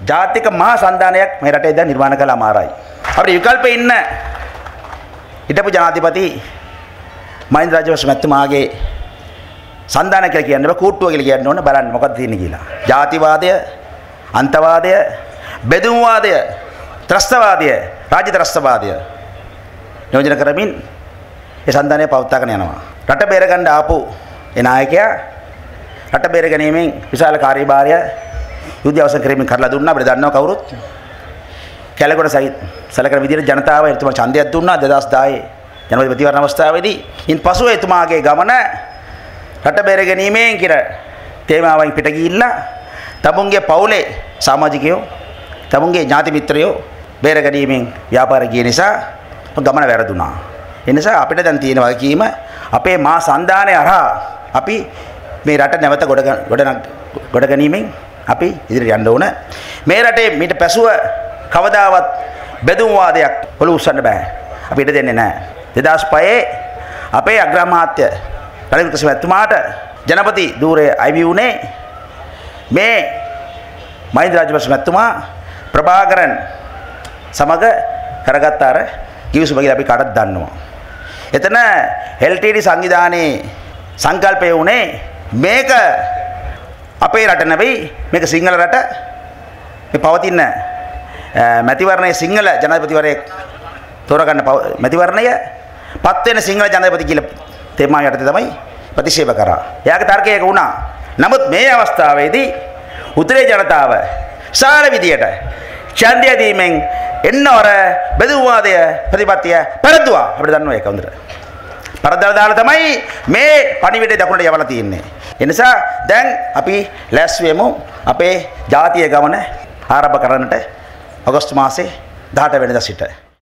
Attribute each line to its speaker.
Speaker 1: ජාතික මහා සන්ධානයක් මේ රටේ දැන් නිර්මාණය කළ අමාරයි. අපිට විකල්පෙ ඉන්න හිටපු ජනාධිපති මහින්ද රාජපක්ෂ මැතිතුමාගේ සන්ධානය කියලා කියන්න බෑ කූට්ටුව කියලා කියන්න ඕන බලන්න මොකක්ද තියෙන්නේ කියලා. ජාතිවාදය, අන්තවාදය, බෙදුම්වාදය, ත්‍රස්තවාදය, රාජ්‍ය ත්‍රස්තවාදය නියෝජනය කරමින් ඒ සන්ධානය පවත්වාගෙන යනවා. රට බේරගන්න ආපු ඒ නායකයා රට බේර ගැනීමෙන් විශාල කාර්යභාරය යුද්ධ අවසන් කිරීමෙන් කරලා දුන්නා. අපිට දන්නවා කවුරුත්. කැලේගොඩ සැලකන විදිහට ජනතාව එතුමා ඡන්දයක් දුන්නා 2010 ජනපති ප්‍රතිවරණ අවස්ථාවේදී. ඉන් පසුව එතුමාගේ ගමන රට බේර ගැනීමෙන් කියලා තේමාවෙන් පිට ගිහිල්ලා තමුන්ගේ පවුලේ සමාජිකයෝ, තමුන්ගේ ඥාති මිත්‍රයෝ බේර ගැනීමෙන් ව්‍යාපාර ගිය නිසා ගමන වැරදුනා. ඒ නිසා අපිට දැන් තියෙන වගකීම අපේ මහා සන්ධානය හරහා අපි මේ රට නැවත ගොඩ ගැනීමෙන් අපි ඉදිරියට යන්න ඕන. මේ රටේ මීට පසුව කවදාවත් බෙදුම්වාදයක් පොළු උස්සන්න බෑ. අපි ඉඩ දෙන්නේ නැහැ. 2005 අපේ අග්‍රාමාත්‍ය රනිල් වික්‍රමසිංහතුමාට ජනපති ධූරය අයිවි වුණේ මේ මහින්ද රාජපක්ෂ මැතිතුමා ප්‍රභාකරන් සමග කරගත්ත අර කිවිසුම කියලා අපි කාටත් දන්නවා. එතන LTD සංවිධානයේ සංකල්පය වුණේ මේක අපේ රට නෙවෙයි මේක සිංහල රට. මේ පවතින මැතිවරණයේ සිංහල ජනාධිපතිවරයෙක් තෝරගන්න මැතිවරණය පත් වෙන සිංහල ජනාධිපති කියලා තේමා යටතේ තමයි ප්‍රතික්ෂේප කරා. එයාගේ තර්කය ඒක වුණා. නමුත් මේ අවස්ථාවේදී උතුරේ ජනතාව සාල විදියට ඡන්දය දීමෙන් එන්නවර බෙදුම්වාදය ප්‍රතිපත්තිය පෙරදුවා. අපිට දන්නවා ඒක හොඳට. පරදලා දාලා තමයි මේ පණිවිඩය දකුණට යවලා තියෙන්නේ. ඒ නිසා දැන් අපි ලෑස්ති වෙමු අපේ ජාතිය ගමන ආරම්භ කරන්නට අගෝස්තු මාසේ 18 වෙනිදා සිට.